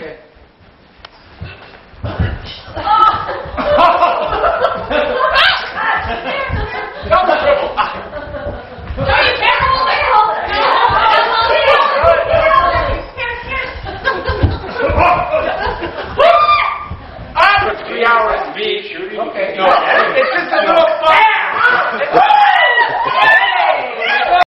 Okay. Come on, Triple. No, you can't hold it. I'm 3 hours of me shooting. Okay. No, it's just a little fun.